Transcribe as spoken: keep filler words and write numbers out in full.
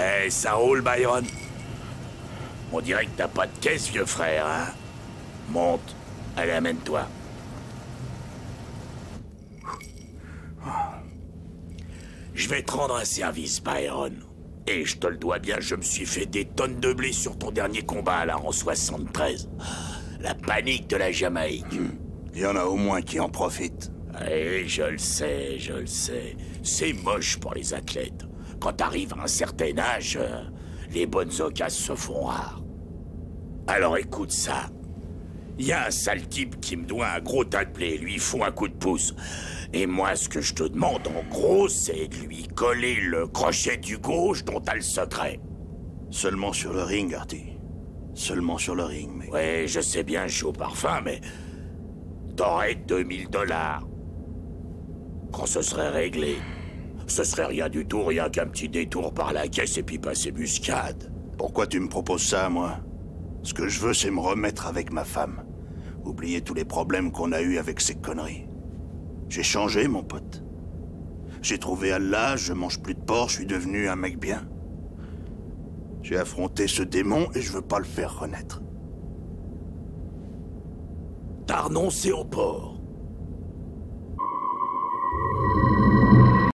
Eh, ça roule, Byron? On dirait que t'as pas de caisse, vieux frère, hein? Monte. Allez, amène-toi. Je vais te rendre un service, Byron. Et je te le dois bien, je me suis fait des tonnes de blé sur ton dernier combat, là, en soixante-treize. La panique de la Jamaïque. Il y en a au moins qui en profitent. Eh, je le sais, je le sais. C'est moche pour les athlètes. Quand t'arrives à un certain âge, euh, les bonnes occasions se font rares. Alors écoute ça. Il y a un sale type qui me doit un gros tas de blé, lui il faut un coup de pouce. Et moi, ce que je te demande, en gros, c'est de lui coller le crochet du gauche dont t'as le secret. Seulement sur le ring, Artie. Seulement sur le ring, mais... Ouais, je sais bien, chaud parfum, mais... T'aurais deux mille dollars. Quand ce serait réglé. Ce serait rien du tout, rien qu'un petit détour par la caisse et puis passer muscade. Pourquoi tu me proposes ça, moi? Ce que je veux, c'est me remettre avec ma femme. Oublier tous les problèmes qu'on a eus avec ces conneries. J'ai changé, mon pote. J'ai trouvé Allah, je mange plus de porc, je suis devenu un mec bien. J'ai affronté ce démon et je veux pas le faire renaître. T'as renoncé au porc.